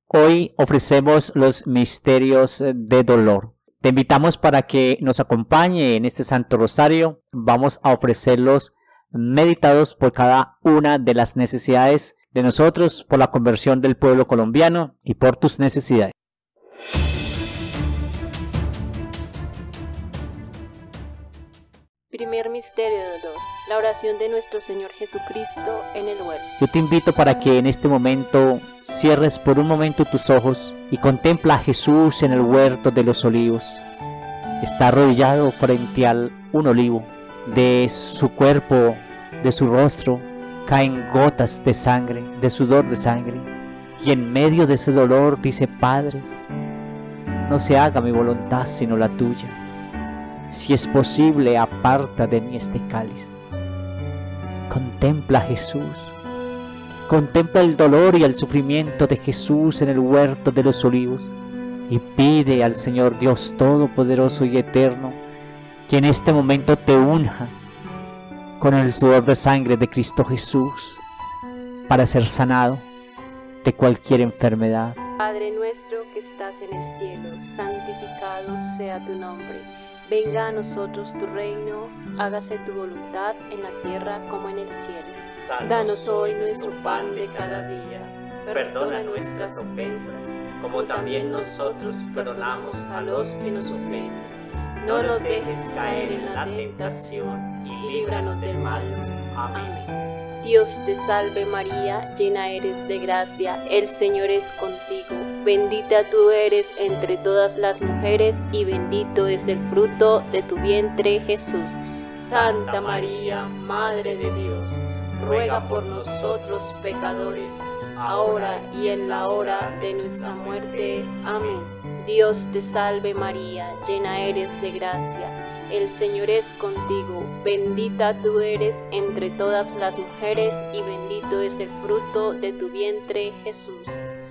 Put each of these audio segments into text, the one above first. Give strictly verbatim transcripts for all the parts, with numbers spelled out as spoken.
Hoy ofrecemos los misterios de dolor. Te invitamos para que nos acompañe en este Santo Rosario. Vamos a ofrecerlos meditados por cada una de las necesidades de nosotros, por la conversión del pueblo colombiano y por tus necesidades. Primer misterio de dolor, la oración de nuestro Señor Jesucristo en el huerto. Yo te invito para que en este momento cierres por un momento tus ojos y contempla a Jesús en el huerto de los olivos. Está arrodillado frente a un olivo. De su cuerpo, de su rostro, caen gotas de sangre, de sudor de sangre. Y en medio de ese dolor dice: Padre, no se haga mi voluntad sino la tuya. Si es posible, aparta de mí este cáliz. Contempla a Jesús. Contempla el dolor y el sufrimiento de Jesús en el huerto de los olivos. Y pide al Señor Dios Todopoderoso y Eterno que en este momento te unja con el sudor de sangre de Cristo Jesús para ser sanado de cualquier enfermedad. Padre nuestro que estás en el cielo, santificado sea tu nombre. Venga a nosotros tu reino, hágase tu voluntad en la tierra como en el cielo. Danos hoy nuestro pan de cada día. Perdona nuestras ofensas, como también nosotros perdonamos a los que nos ofenden. No nos dejes caer en la tentación y líbranos del mal. Amén. Dios te salve María, llena eres de gracia, el Señor es contigo. Bendita tú eres entre todas las mujeres y bendito es el fruto de tu vientre, Jesús. Santa María, Madre de Dios, ruega por nosotros pecadores, ahora y en la hora de nuestra muerte. Amén. Dios te salve María, llena eres de gracia, el Señor es contigo, bendita tú eres entre todas las mujeres y bendito es el fruto de tu vientre, Jesús.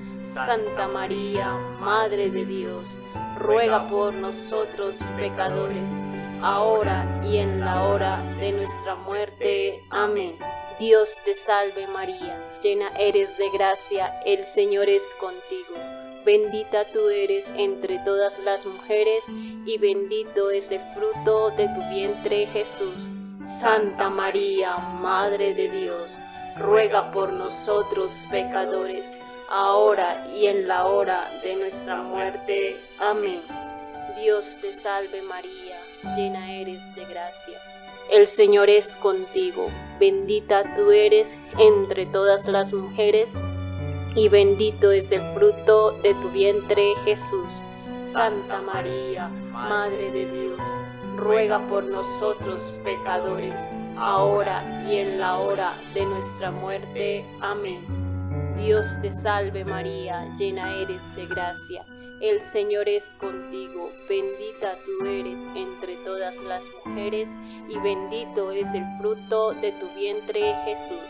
Santa María, Madre de Dios, ruega por nosotros pecadores, ahora y en la hora de nuestra muerte. Amén. Dios te salve María, llena eres de gracia, el Señor es contigo. Bendita tú eres entre todas las mujeres y bendito es el fruto de tu vientre, Jesús. Santa María, Madre de Dios, ruega por nosotros pecadores, ahora y en la hora de nuestra muerte. Amén. Dios te salve María, llena eres de gracia. El Señor es contigo, bendita tú eres entre todas las mujeres y bendito es el fruto de tu vientre, Jesús. Santa María, Madre de Dios, ruega por nosotros pecadores, ahora y en la hora de nuestra muerte. Amén. Dios te salve María, llena eres de gracia, el Señor es contigo, bendita tú eres entre todas las mujeres y bendito es el fruto de tu vientre, Jesús.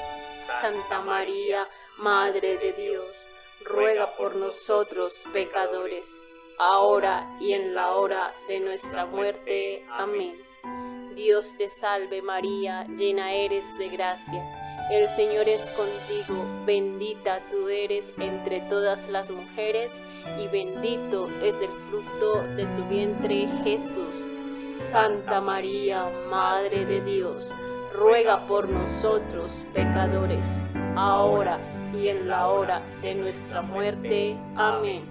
Santa María, Madre de Dios, ruega por nosotros pecadores, ahora y en la hora de nuestra muerte. Amén. Dios te salve María, llena eres de gracia, el Señor es contigo, bendita tú eres entre todas las mujeres y bendito es el fruto de tu vientre, Jesús. Santa María, Madre de Dios, ruega por nosotros pecadores, ahora y en la hora de nuestra muerte. Amén.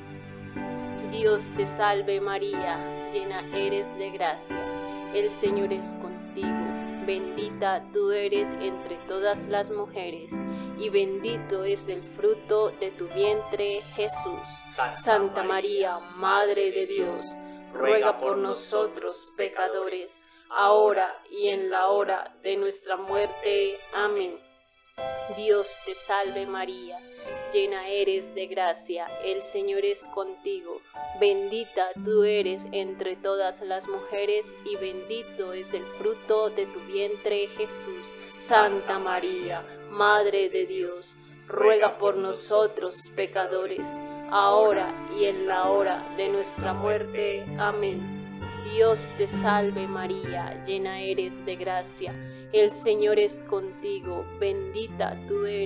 Dios te salve María, llena eres de gracia, el Señor es contigo, bendita tú eres entre todas las mujeres y bendito es el fruto de tu vientre, Jesús. Santa María, Madre de Dios, ruega por nosotros pecadores, ahora y en la hora de nuestra muerte. Amén. Dios te salve María, llena eres de gracia, el Señor es contigo, bendita tú eres entre todas las mujeres y bendito es el fruto de tu vientre, Jesús. Santa María, Madre de Dios, ruega por nosotros pecadores, ahora y en la hora de nuestra muerte. Amén. Dios te salve María, llena eres de gracia, el Señor es contigo, bendita tú eres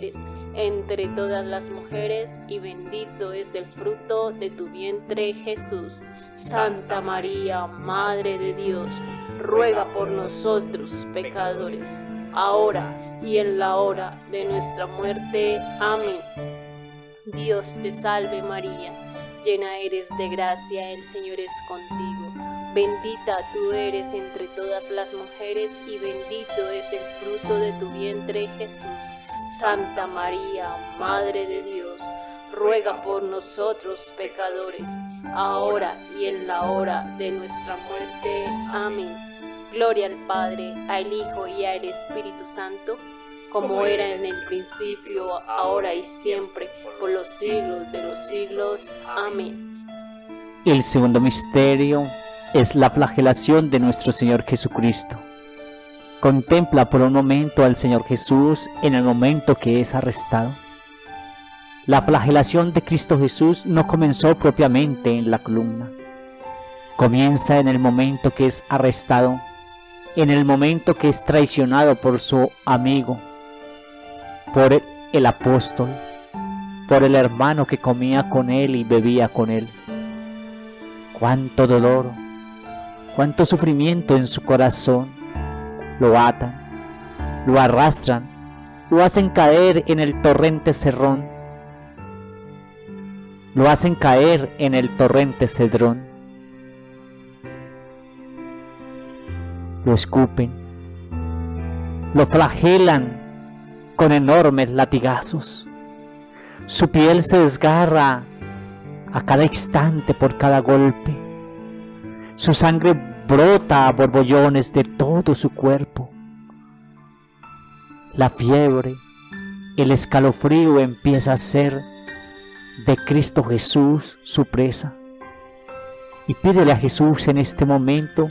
entre todas las mujeres, y bendito es el fruto de tu vientre, Jesús. Santa María, Madre de Dios, ruega por nosotros pecadores, ahora y en la hora de nuestra muerte. Amén. Dios te salve María, llena eres de gracia, el Señor es contigo. Bendita tú eres entre todas las mujeres, y bendito es el fruto de tu vientre, Jesús. Santa María, Madre de Dios, ruega por nosotros pecadores, ahora y en la hora de nuestra muerte. Amén. Gloria al Padre, al Hijo y al Espíritu Santo, como era en el principio, ahora y siempre, por los siglos de los siglos. Amén. El segundo misterio es la flagelación de nuestro Señor Jesucristo. Contempla por un momento al Señor Jesús en el momento que es arrestado. La flagelación de Cristo Jesús no comenzó propiamente en la columna. Comienza en el momento que es arrestado, en el momento que es traicionado por su amigo, por el, el apóstol, por el hermano que comía con él y bebía con él. Cuánto dolor, cuánto sufrimiento en su corazón. Lo atan, lo arrastran, lo hacen caer en el torrente Cedrón. Lo hacen caer en el torrente Cedrón. Lo escupen, lo flagelan con enormes latigazos. Su piel se desgarra a cada instante por cada golpe. Su sangre brota a borbollones de todo su cuerpo. La fiebre, el escalofrío empieza a ser de Cristo Jesús su presa. Y pídele a Jesús en este momento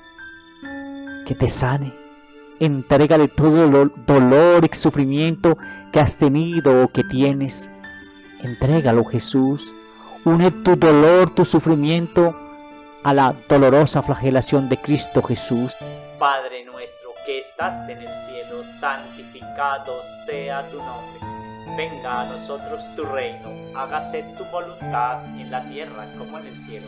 que te sane. Entrégale todo el dolor y sufrimiento que has tenido o que tienes. Entrégalo, Jesús. Une tu dolor, tu sufrimiento a la dolorosa flagelación de Cristo Jesús. Padre nuestro que estás en el cielo, santificado sea tu nombre. Venga a nosotros tu reino, hágase tu voluntad en la tierra como en el cielo.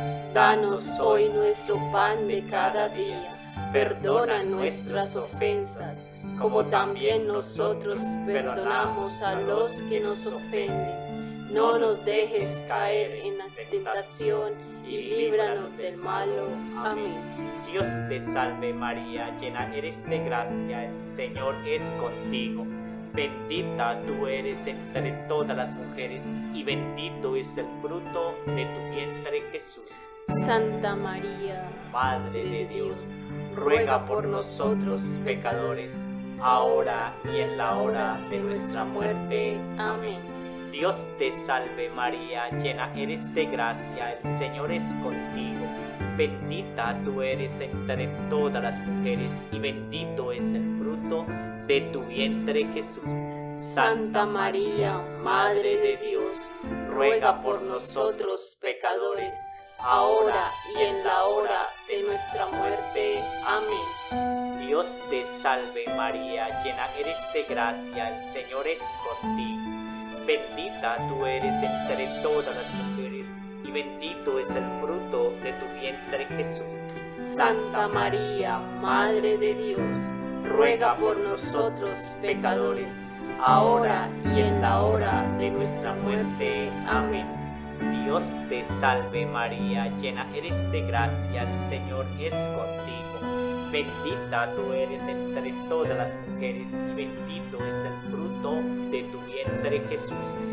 Danos hoy nuestro pan de cada día. Perdona nuestras ofensas, como también nosotros perdonamos a los que nos ofenden. No nos dejes caer en la tentación y líbranos del malo. Amén. Dios te salve María, llena eres de gracia, el Señor es contigo. Bendita tú eres entre todas las mujeres, y bendito es el fruto de tu vientre, Jesús. Santa María, Madre de Dios, ruega por nosotros pecadores, ahora y en la hora de nuestra muerte. Amén. Dios te salve María, llena eres de gracia, el Señor es contigo. Bendita tú eres entre todas las mujeres, y bendito es el fruto de tu vientre, Jesús. Santa María, Madre de Dios, ruega por nosotros pecadores, ahora y en la hora de nuestra muerte. Amén. Dios te salve María, llena eres de gracia, el Señor es contigo. Bendita tú eres entre todas las mujeres, y bendito es el fruto de tu vientre, Jesús. Santa María, Madre de Dios, ruega por nosotros pecadores, ahora y en la hora de nuestra muerte. Amén. Dios te salve María, llena eres de gracia, el Señor es contigo. Bendita tú eres entre todas las mujeres, y bendito es el fruto de tu vientre, Jesús.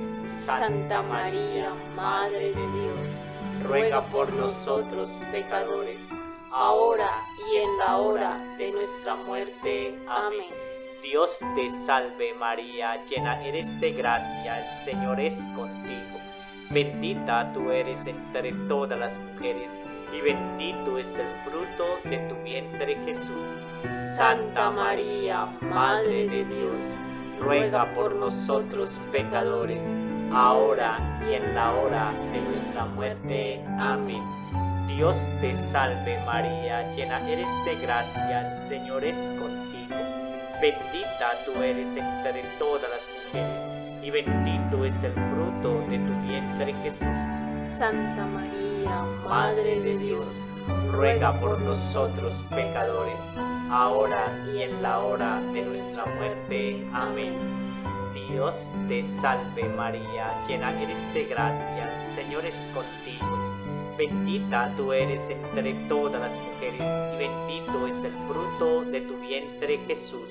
Santa María, Madre de Dios, ruega por nosotros pecadores, ahora y en la hora de nuestra muerte. Amén. Dios te salve María, llena eres de gracia, el Señor es contigo. Bendita tú eres entre todas las mujeres, y bendito es el fruto de tu vientre, Jesús. Santa María, Madre de Dios, ruega por nosotros pecadores, ahora y en la hora de nuestra muerte. Amén. Dios te salve María, llena eres de gracia, el Señor es contigo. Bendita tú eres entre todas las mujeres, y bendito es el fruto de tu vientre, Jesús. Santa María, Madre de Dios, ruega por nosotros pecadores, ahora y en la hora de nuestra muerte. Amén. Dios te salve María, llena eres de gracia, el Señor es contigo. Bendita tú eres entre todas las mujeres, y bendito es el fruto de tu vientre, Jesús.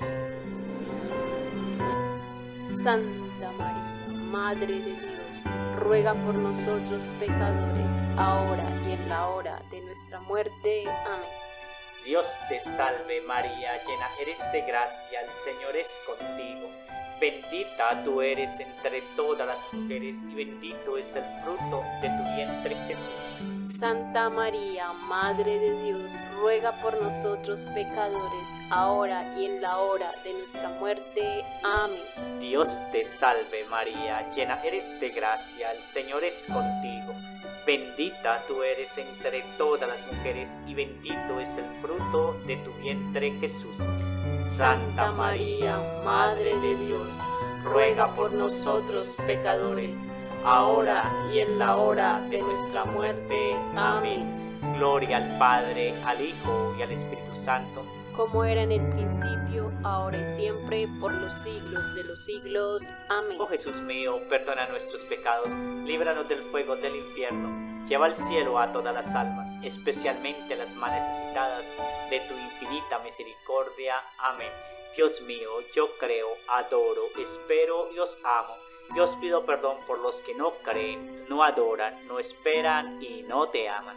Santa María, Madre de Dios, ruega por nosotros pecadores, ahora y en la hora de nuestra muerte. Amén. Dios te salve María, llena eres de gracia, el Señor es contigo. Bendita tú eres entre todas las mujeres, y bendito es el fruto de tu vientre, Jesús. Santa María, Madre de Dios, ruega por nosotros pecadores, ahora y en la hora de nuestra muerte. Amén. Dios te salve María, llena eres de gracia, el Señor es contigo. Bendita tú eres entre todas las mujeres, y bendito es el fruto de tu vientre, Jesús. Santa María, Madre de Dios, ruega por nosotros pecadores, ahora y en la hora de nuestra muerte. Amén. Gloria al Padre, al Hijo y al Espíritu Santo, como era en el principio, ahora y siempre, por los siglos de los siglos. Amén. Oh Jesús mío, perdona nuestros pecados, líbranos del fuego del infierno, lleva al cielo a todas las almas, especialmente las más necesitadas de tu infinita misericordia. Amén. Dios mío, yo creo, adoro, espero y os amo. Y os pido perdón por los que no creen, no adoran, no esperan y no te aman.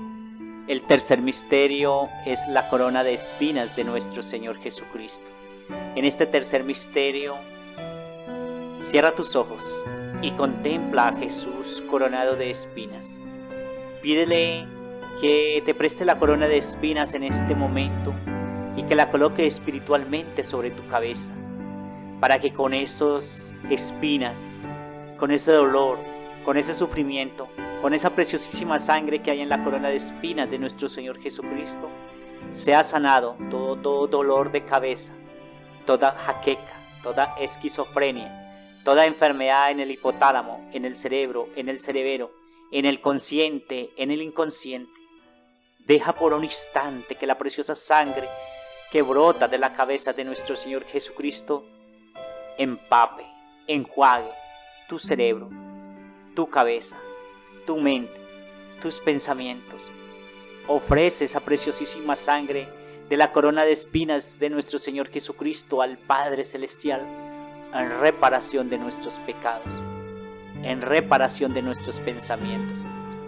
El tercer misterio es la corona de espinas de nuestro Señor Jesucristo. En este tercer misterio, cierra tus ojos y contempla a Jesús coronado de espinas. Pídele que te preste la corona de espinas en este momento y que la coloque espiritualmente sobre tu cabeza, para que con esas espinas, con ese dolor, con ese sufrimiento, con esa preciosísima sangre que hay en la corona de espinas de nuestro Señor Jesucristo, sea sanado todo, todo dolor de cabeza, toda jaqueca, toda esquizofrenia, toda enfermedad en el hipotálamo, en el cerebro, en el cerebelo, en el consciente, en el inconsciente. Deja por un instante que la preciosa sangre que brota de la cabeza de nuestro Señor Jesucristo empape, enjuague tu cerebro, tu cabeza, tu mente, tus pensamientos. Ofrece esa preciosísima sangre de la corona de espinas de nuestro Señor Jesucristo al Padre Celestial en reparación de nuestros pecados, en reparación de nuestros pensamientos.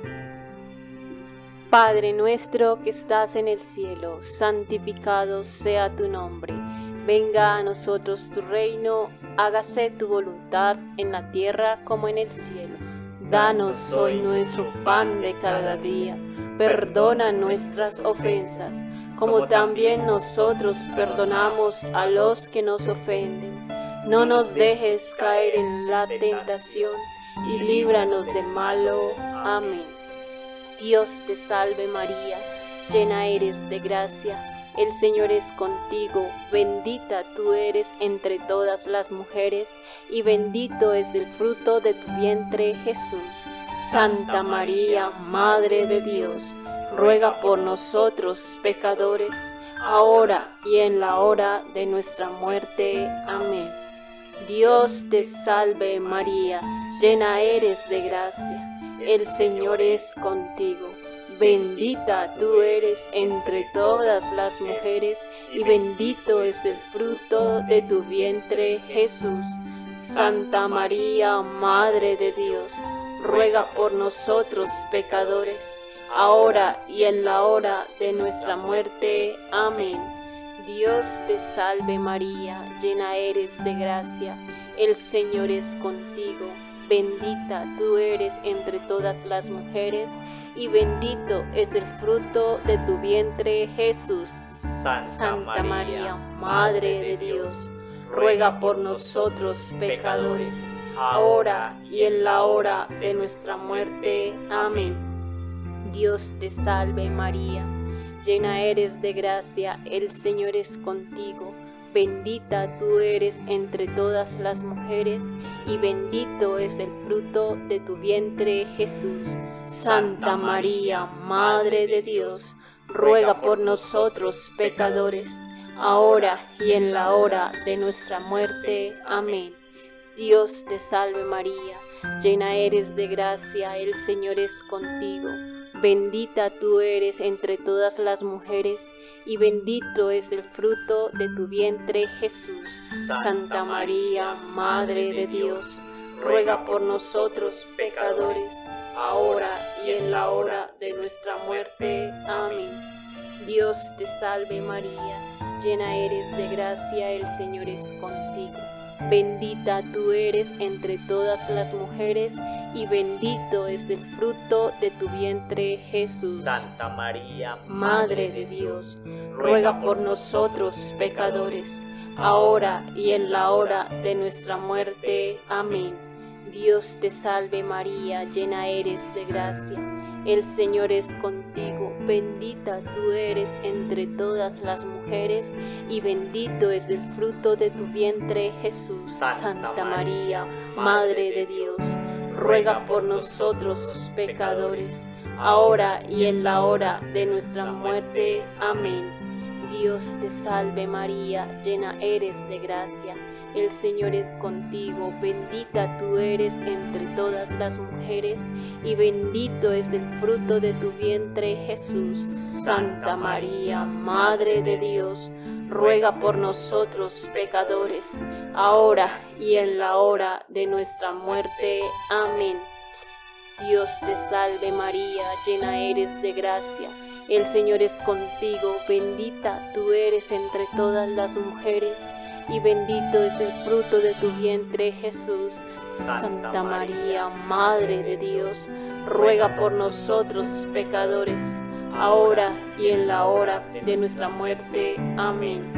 Padre nuestro que estás en el cielo, santificado sea tu nombre. Venga a nosotros tu reino, hágase tu voluntad en la tierra como en el cielo. Danos hoy nuestro pan de cada día, perdona nuestras ofensas, como también nosotros perdonamos a los que nos ofenden. No nos dejes caer en la tentación, y líbranos del malo. Amén. Dios te salve María, llena eres de gracia, el Señor es contigo, bendita tú eres entre todas las mujeres, y bendito es el fruto de tu vientre, Jesús. Santa María, Madre de Dios, ruega por nosotros pecadores, ahora y en la hora de nuestra muerte. Amén. Dios te salve María, llena eres de gracia, el Señor es contigo. Bendita tú eres entre todas las mujeres, y bendito es el fruto de tu vientre, Jesús. Santa María, Madre de Dios, ruega por nosotros pecadores, ahora y en la hora de nuestra muerte. Amén. Dios te salve María, llena eres de gracia, el Señor es contigo. Bendita tú eres entre todas las mujeres, y bendito es el fruto de tu vientre, Jesús. Santa, Santa María, María, Madre de Dios, ruega por nosotros pecadores, ahora y en la hora de nuestra muerte. Amén. Dios te salve María, llena eres de gracia, el Señor es contigo. bendita tú eres entre todas las mujeres, y bendito es el fruto de tu vientre, Jesús. Santa María, Madre de Dios, ruega por nosotros pecadores, ahora y en la hora de nuestra muerte. Amén. Dios te salve María, llena eres de gracia, el Señor es contigo. Bendita tú eres entre todas las mujeres, y bendito es el fruto de tu vientre, Jesús. Santa María, Madre de Dios, ruega por nosotros pecadores, ahora y en la hora de nuestra muerte. Amén. Dios te salve María, llena eres de gracia, el Señor es contigo. Bendita tú eres entre todas las mujeres, y bendito es el fruto de tu vientre, Jesús. Santa María, Madre de Dios, ruega por nosotros pecadores, ahora y en la hora de nuestra muerte. Amén. Dios te salve María, llena eres de gracia, el Señor es contigo. Bendita tú eres entre todas las mujeres, y bendito es el fruto de tu vientre, Jesús. Santa María, Madre de Dios, ruega por nosotros pecadores, ahora y en la hora de nuestra muerte. Amén. Dios te salve María, llena eres de gracia, el Señor es contigo. Bendita tú eres entre todas las mujeres, y bendito es el fruto de tu vientre, Jesús. Santa María, Madre de Dios, ruega por nosotros pecadores, ahora y en la hora de nuestra muerte. Amén. Dios te salve María, llena eres de gracia, el Señor es contigo. Bendita tú eres entre todas las mujeres, y bendito es el fruto de tu vientre, Jesús. Santa María, Madre de Dios, ruega por nosotros pecadores, ahora y en la hora de nuestra muerte. Amén.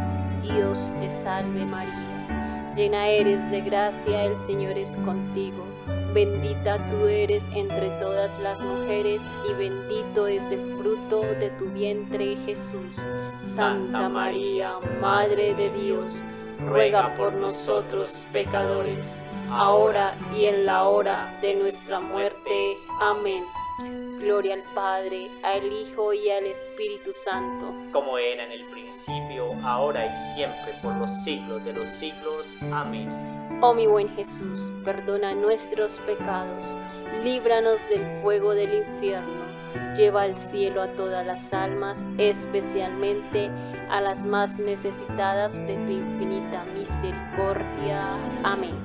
Dios te salve María, llena eres de gracia, el Señor es contigo. Bendita tú eres entre todas las mujeres, y bendito es el fruto de tu vientre, Jesús. Santa María, Madre de Dios, ruega por nosotros pecadores, ahora y en la hora de nuestra muerte. Amén. Gloria al Padre, al Hijo y al Espíritu Santo, como era en el principio, ahora y siempre, por los siglos de los siglos. Amén. Oh mi buen Jesús, perdona nuestros pecados, líbranos del fuego del infierno, lleva al cielo a todas las almas, especialmente a las más necesitadas de tu infinita misericordia. Amén.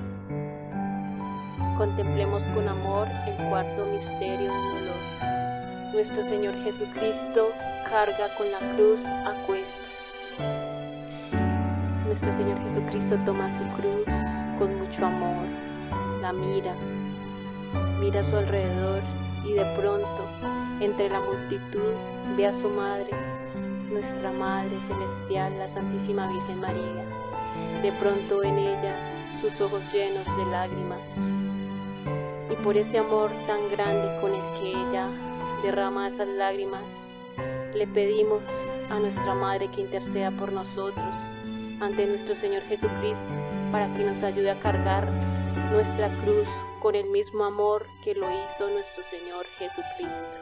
Contemplemos con amor el cuarto misterio de dolor. Nuestro Señor Jesucristo carga con la cruz a cuestas. Nuestro Señor Jesucristo toma su cruz con mucho amor, la mira, mira a su alrededor y de pronto, entre la multitud, ve a su Madre, nuestra Madre Celestial, la Santísima Virgen María. De pronto en ella sus ojos llenos de lágrimas. Y por ese amor tan grande con el que ella derrama esas lágrimas, le pedimos a nuestra Madre que interceda por nosotros ante nuestro Señor Jesucristo, para que nos ayude a cargar nuestra cruz con el mismo amor que lo hizo nuestro Señor Jesucristo.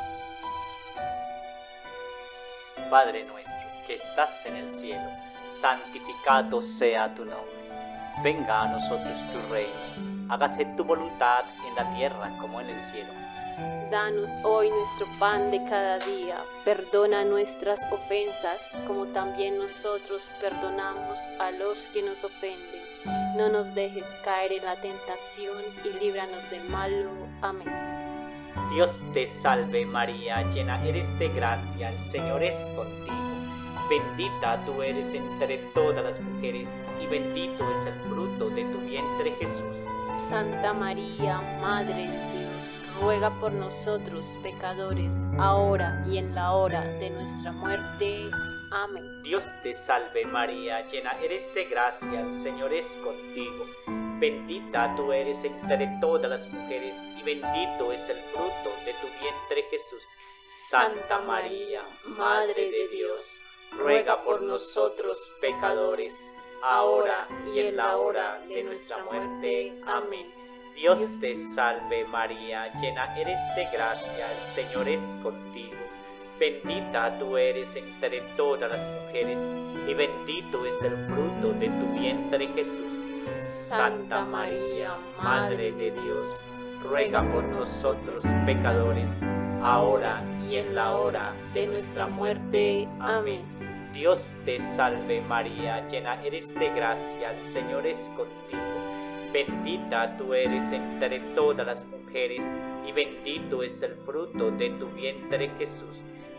Padre nuestro, que estás en el cielo, santificado sea tu nombre. Venga a nosotros tu reino, hágase tu voluntad en la tierra como en el cielo. Danos hoy nuestro pan de cada día, perdona nuestras ofensas, como también nosotros perdonamos a los que nos ofenden. No nos dejes caer en la tentación, y líbranos del malo. Amén. Dios te salve María, llena eres de gracia, el Señor es contigo. Bendita tú eres entre todas las mujeres, y bendito es el fruto de tu vientre, Jesús. Santa María, Madre de Dios, ruega por nosotros pecadores, ahora y en la hora de nuestra muerte. Amén. Dios te salve María, llena eres de gracia, el Señor es contigo. Bendita tú eres entre todas las mujeres, y bendito es el fruto de tu vientre, Jesús. Santa María, Madre de Dios, ruega por nosotros pecadores, ahora y en la hora de nuestra muerte. Amén. Dios te salve María, llena eres de gracia, el Señor es contigo. Bendita tú eres entre todas las mujeres, y bendito es el fruto de tu vientre Jesús. Santa María, Madre de Dios, ruega por nosotros pecadores, ahora y en la hora de nuestra muerte. Amén. Dios te salve María, llena eres de gracia, el Señor es contigo. Bendita tú eres entre todas las mujeres, y bendito es el fruto de tu vientre Jesús.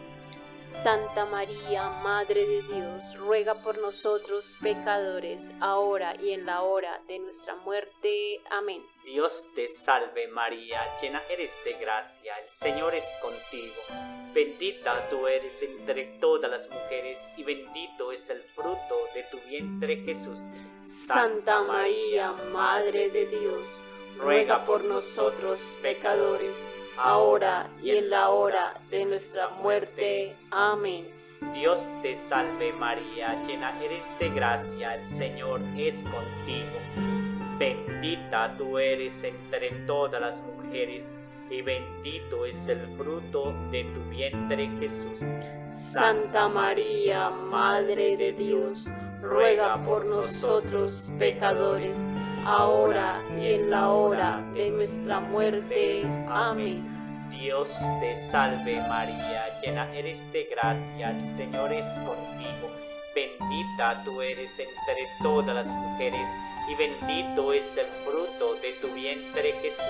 Santa María, Madre de Dios, ruega por nosotros pecadores, ahora y en la hora de nuestra muerte. Amén. Dios te salve María, llena eres de gracia, el Señor es contigo. Bendita tú eres entre todas las mujeres, y bendito es el fruto de tu vientre Jesús. Santa María, Madre de Dios, ruega por nosotros pecadores, ahora y en la hora de nuestra muerte. Amén. Dios te salve María, llena eres de gracia, el Señor es contigo. Bendita tú eres entre todas las mujeres, y bendito es el fruto de tu vientre Jesús. Santa María, Madre de Dios, ruega por nosotros pecadores, ahora y en la hora de nuestra muerte. Amén. Dios te salve María, llena eres de gracia, el Señor es contigo. Bendita tú eres entre todas las mujeres, y bendito es el fruto de tu vientre Jesús.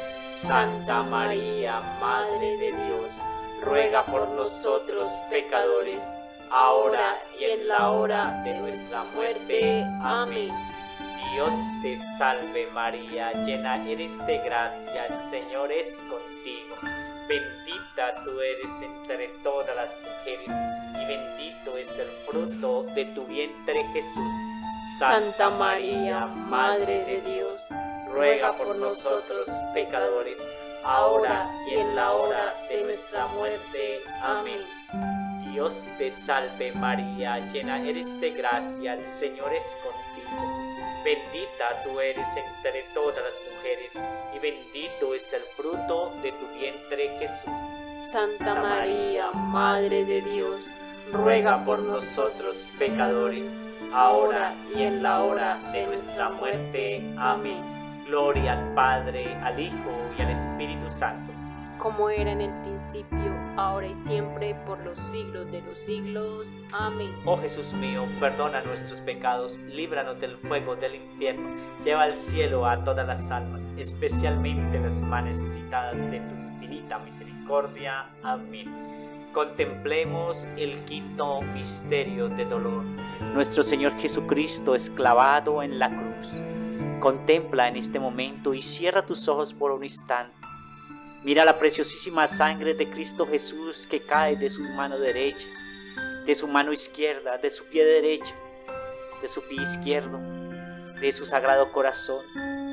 Santa María, Madre de Dios, ruega por nosotros pecadores, ahora y en la hora de nuestra muerte. Amén. Dios te salve María, llena eres de gracia, el Señor es contigo. Bendita tú eres entre todas las mujeres, y bendito es el fruto de tu vientre Jesús. Santa María, Madre de Dios, ruega por nosotros pecadores, ahora y en la hora de nuestra muerte. Amén. Dios te salve María, llena eres de gracia, el Señor es contigo. Bendita tú eres entre todas las mujeres, y bendito es el fruto de tu vientre Jesús. Santa María, Madre de Dios, ruega por nosotros pecadores, ahora y en la hora de nuestra muerte. Amén. Gloria al Padre, al Hijo y al Espíritu Santo, como era en el principio, ahora y siempre, por los siglos de los siglos. Amén. Oh Jesús mío, perdona nuestros pecados, líbranos del fuego del infierno, lleva al cielo a todas las almas, especialmente las más necesitadas de tu infinita misericordia. Amén. Contemplemos el quinto misterio de dolor. Nuestro Señor Jesucristo es clavado en la cruz. Contempla en este momento y cierra tus ojos por un instante. Mira la preciosísima sangre de Cristo Jesús que cae de su mano derecha, de su mano izquierda, de su pie derecho, de su pie izquierdo, de su sagrado corazón,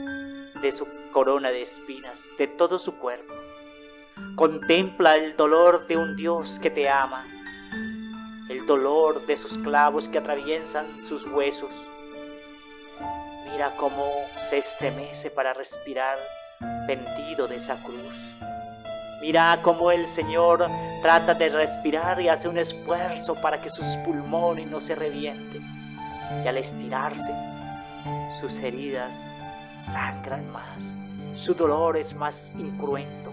de su corona de espinas, de todo su cuerpo. Contempla el dolor de un Dios que te ama, el dolor de sus clavos que atraviesan sus huesos. Mira cómo se estremece para respirar pendido de esa cruz. Mira cómo el Señor trata de respirar y hace un esfuerzo para que sus pulmones no se revienten. Y al estirarse, sus heridas sangran más, su dolor es más incruento.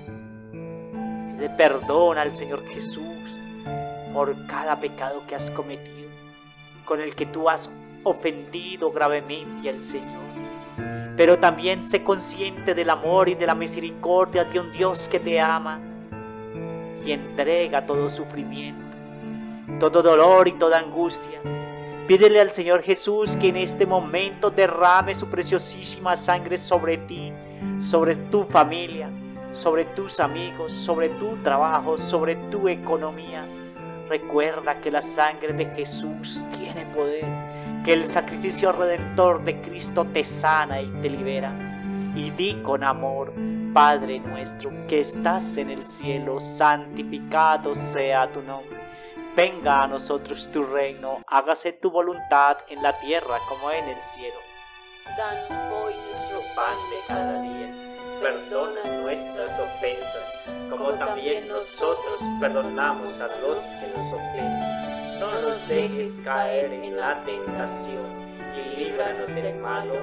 Le perdona al Señor Jesús por cada pecado que has cometido, con el que tú has ofendido gravemente al Señor. Pero también sé consciente del amor y de la misericordia de un Dios que te ama y entrega todo sufrimiento, todo dolor y toda angustia. Pídele al Señor Jesús que en este momento derrame su preciosísima sangre sobre ti, sobre tu familia, sobre tus amigos, sobre tu trabajo, sobre tu economía. Recuerda que la sangre de Jesús tiene poder, que el sacrificio redentor de Cristo te sana y te libera. Y di con amor: Padre nuestro que estás en el cielo, santificado sea tu nombre. Venga a nosotros tu reino, hágase tu voluntad en la tierra como en el cielo. Danos hoy nuestro pan de cada día. Perdona nuestras ofensas, como también nosotros perdonamos a los que nos ofenden. No nos dejes caer en la tentación, y líbranos del malo.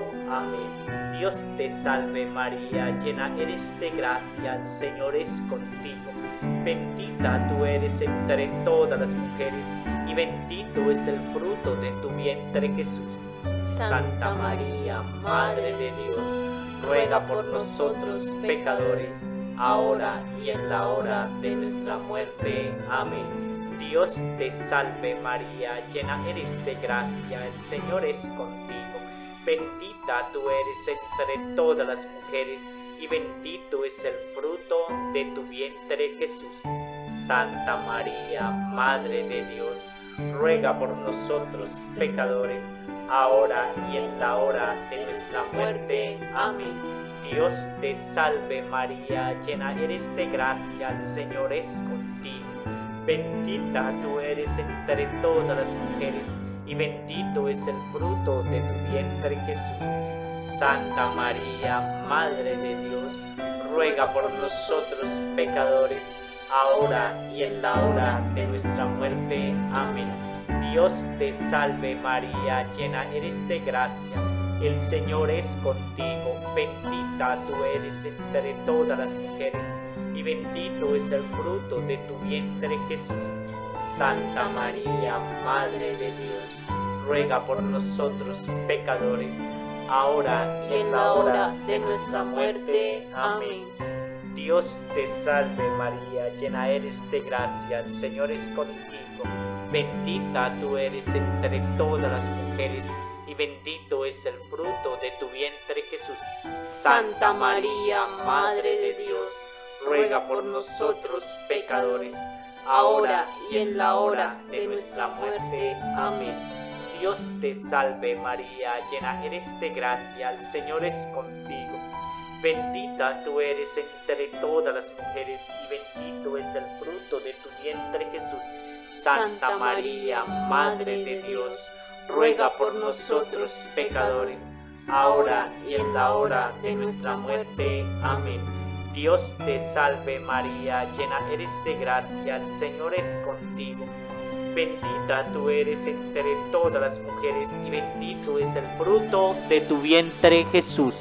Amén. Dios te salve María, llena eres de gracia, el Señor es contigo. Bendita tú eres entre todas las mujeres, y bendito es el fruto de tu vientre Jesús. Santa María, Madre de Dios, ruega por nosotros pecadores, ahora y en la hora de nuestra muerte. Amén. Dios te salve María, llena eres de gracia, el Señor es contigo. Bendita tú eres entre todas las mujeres, y bendito es el fruto de tu vientre Jesús. Santa María, Madre de Dios, ruega por nosotros pecadores, ahora y en la hora de nuestra muerte. Amén. Dios te salve María, llena eres de gracia, el Señor es contigo. Bendita tú eres entre todas las mujeres, y bendito es el fruto de tu vientre Jesús. Santa María, Madre de Dios, ruega por nosotros pecadores, ahora y en la hora de nuestra muerte. Amén. Dios te salve María, llena eres de gracia, el Señor es contigo. Bendita tú eres entre todas las mujeres, y bendito es el fruto de tu vientre Jesús. Santa María, Madre de Dios, ruega por nosotros pecadores, ahora y en la hora de nuestra muerte. Amén. Dios te salve María, llena eres de gracia, el Señor es contigo. Bendita tú eres entre todas las mujeres, y bendito es el fruto de tu vientre Jesús. Santa María, Madre de Dios, ruega por nosotros pecadores, ahora y en la hora de nuestra muerte. Amén. Dios te salve María, llena eres de gracia, el Señor es contigo. Bendita tú eres entre todas las mujeres, y bendito es el fruto de tu vientre Jesús. Santa María, Madre de Dios, ruega por nosotros pecadores, ahora y en la hora de nuestra muerte. Amén. Dios te salve María, llena eres de gracia, el Señor es contigo. Bendita tú eres entre todas las mujeres, y bendito es el fruto de tu vientre Jesús.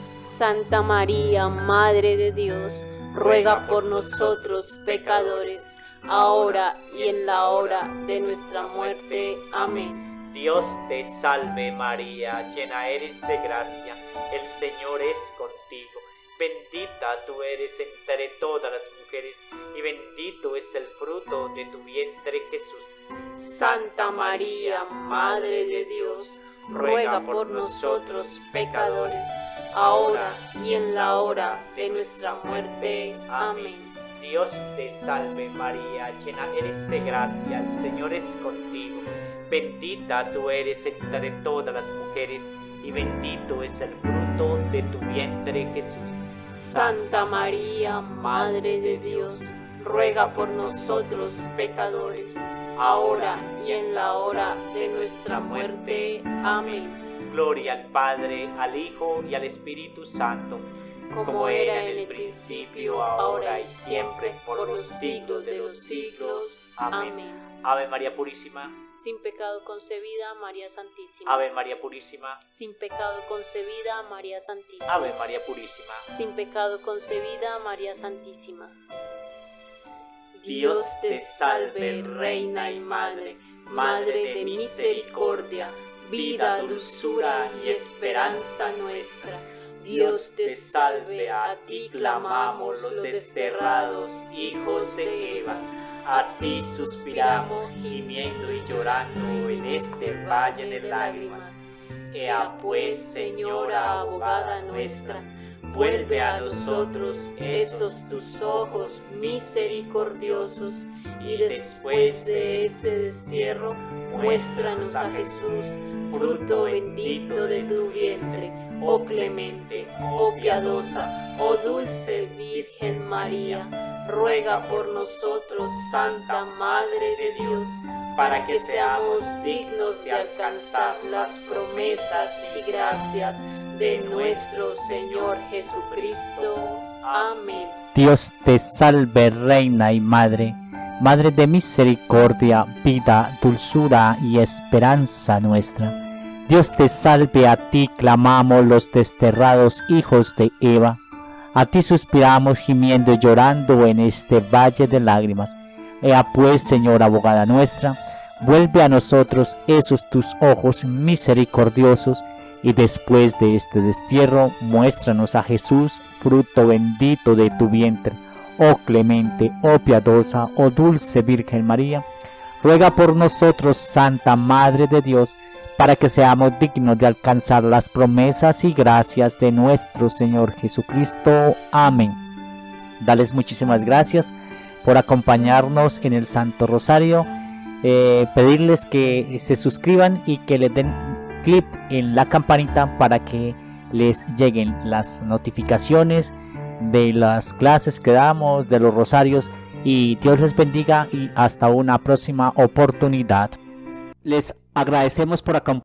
Santa María, Madre de Dios, ruega por nosotros pecadores, ahora y en la hora de nuestra muerte. Amén. Dios te salve María, llena eres de gracia, el Señor es contigo. Bendita tú eres entre todas las mujeres, y bendito es el fruto de tu vientre Jesús. Santa María, Madre de Dios, ruega por nosotros pecadores, ahora y en la hora de nuestra muerte. Amén. Dios te salve María, llena eres de gracia, el Señor es contigo. Bendita tú eres entre todas las mujeres, y bendito es el fruto de tu vientre Jesús. Santa María, Madre de Dios, ruega por nosotros pecadores, ahora y en la hora de nuestra muerte. Amén. Gloria al Padre, al Hijo y al Espíritu Santo, como era en el principio, ahora y siempre, por los siglos de los siglos. Amén. Ave María Purísima, sin pecado concebida, María Santísima. Ave María Purísima, sin pecado concebida, María Santísima. Ave María Purísima, sin pecado concebida, María Santísima. Dios te salve, Reina y Madre, Madre de misericordia, vida, dulzura y esperanza nuestra. Dios te salve, a ti clamamos los desterrados hijos de Eva. A ti suspiramos, gimiendo y llorando en este valle de lágrimas. Ea pues, Señora abogada nuestra, vuelve a nosotros esos tus ojos misericordiosos, y después de este destierro, muéstranos a Jesús, fruto bendito de tu vientre. Oh clemente, oh piadosa, oh dulce Virgen María, ruega por nosotros, Santa Madre de Dios, para que seamos dignos de alcanzar las promesas y gracias de nuestro Señor Jesucristo. Amén. Dios te salve, Reina y Madre, Madre de misericordia, vida, dulzura y esperanza nuestra. Dios te salve, a ti clamamos los desterrados hijos de Eva. A ti suspiramos gimiendo y llorando en este valle de lágrimas. Ea pues, Señora abogada nuestra, vuelve a nosotros esos tus ojos misericordiosos, y después de este destierro, muéstranos a Jesús, fruto bendito de tu vientre. Oh clemente, oh piadosa, oh dulce Virgen María, ruega por nosotros, Santa Madre de Dios, para que seamos dignos de alcanzar las promesas y gracias de nuestro Señor Jesucristo. Amén. Dales muchísimas gracias por acompañarnos en el Santo Rosario. Eh, pedirles que se suscriban y que le den clic en la campanita para que les lleguen las notificaciones de las clases que damos, de los rosarios, y Dios les bendiga y hasta una próxima oportunidad. Les agradecemos por acompañarnos.